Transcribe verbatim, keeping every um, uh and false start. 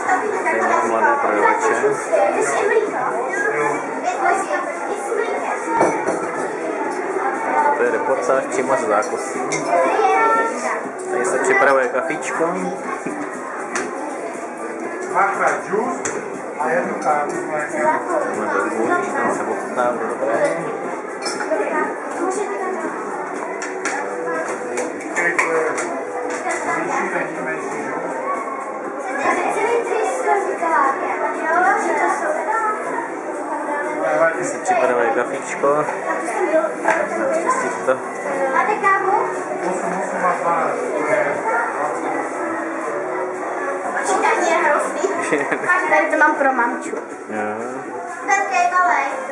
Tady mám mladé prodavače. To je reportáž přímo z Zákosí. Tady se připravuje kafíčko. A jednu kávu. Máme dobu, tam se ochutná dobré. Tady se připravuje kafíčko. Zčistit to. Máte kávu? Počítání je hrozný. Tady to mám pro mamču. Jo. Ten je malej.